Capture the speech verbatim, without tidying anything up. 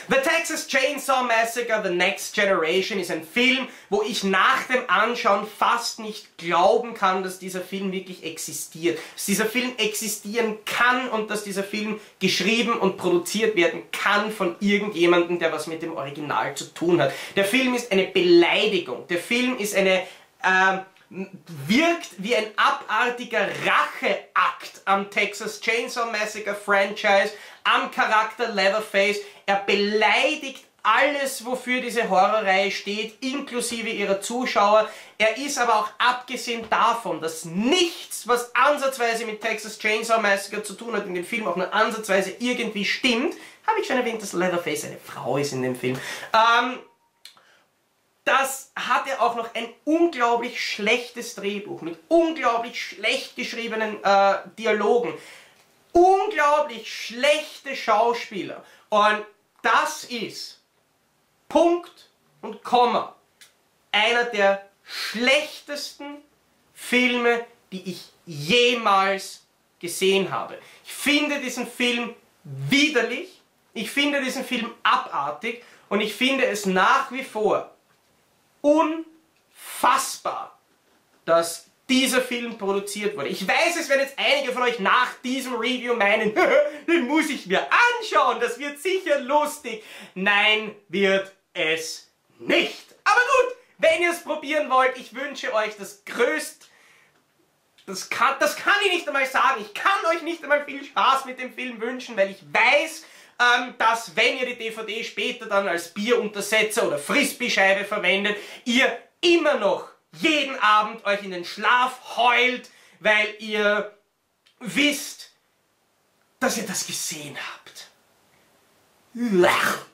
The Texas Chainsaw Massacre, The Next Generation ist ein Film, wo ich nach dem Anschauen fast nicht glauben kann, dass dieser Film wirklich existiert. Dass dieser Film existieren kann und dass dieser Film geschrieben und produziert werden kann von irgendjemandem, der was mit dem Original zu tun hat. Der Film ist eine Beleidigung. Der Film ist eine... Äh, wirkt wie ein abartiger Racheakt am Texas Chainsaw Massacre Franchise, am Charakter Leatherface. Er beleidigt alles, wofür diese Horrorreihe steht, inklusive ihrer Zuschauer. Er ist aber auch abgesehen davon, dass nichts, was ansatzweise mit Texas Chainsaw Massacre zu tun hat, in dem Film auch nur ansatzweise irgendwie stimmt. Habe ich schon erwähnt, dass Leatherface eine Frau ist in dem Film. Ähm, Das hat er auch noch ein unglaublich schlechtes Drehbuch mit unglaublich schlecht geschriebenen äh, Dialogen. Unglaublich schlechte Schauspieler. Und das ist Punkt und Komma einer der schlechtesten Filme, die ich jemals gesehen habe. Ich finde diesen Film widerlich, ich finde diesen Film abartig und ich finde es nach wie vor unfassbar, dass dieser Film produziert wurde. Ich weiß, es werden jetzt einige von euch nach diesem Review meinen, den muss ich mir anschauen, das wird sicher lustig. Nein, wird es nicht. Aber gut, wenn ihr es probieren wollt, ich wünsche euch das größte, das kann, das kann ich nicht einmal sagen, ich kann euch nicht einmal viel Spaß mit dem Film wünschen, weil ich weiß, Ähm, dass wenn ihr die D V D später dann als Bieruntersetzer oder Frisbee-Scheibe verwendet, ihr immer noch jeden Abend euch in den Schlaf heult, weil ihr wisst, dass ihr das gesehen habt.